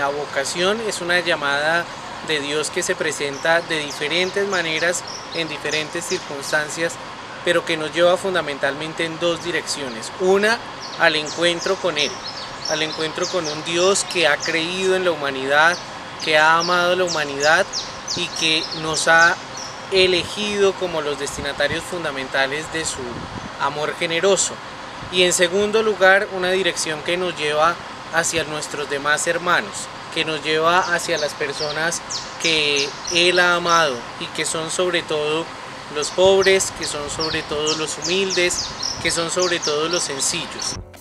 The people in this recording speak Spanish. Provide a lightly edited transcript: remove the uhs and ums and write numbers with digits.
La vocación es una llamada de Dios que se presenta de diferentes maneras, en diferentes circunstancias, pero que nos lleva fundamentalmente en dos direcciones. Una, al encuentro con Él, al encuentro con un Dios que ha creído en la humanidad, que ha amado a la humanidad y que nos ha elegido como los destinatarios fundamentales de su amor generoso. Y en segundo lugar, una dirección que nos lleva hacia nuestros demás hermanos, que nos lleva hacia las personas que Él ha amado y que son sobre todo los pobres, que son sobre todo los humildes, que son sobre todo los sencillos.